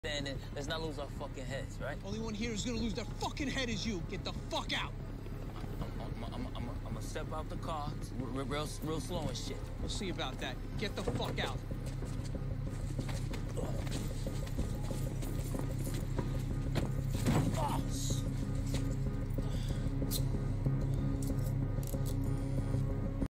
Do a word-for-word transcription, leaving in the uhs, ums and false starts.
Then let's not lose our fucking heads, right? Only one here who's gonna lose their fucking head is you. Get the fuck out. I'm, I'm, I'm, I'm, I'm gonna step out the car, real, real, real slow and shit. We'll see about that. Get the fuck out.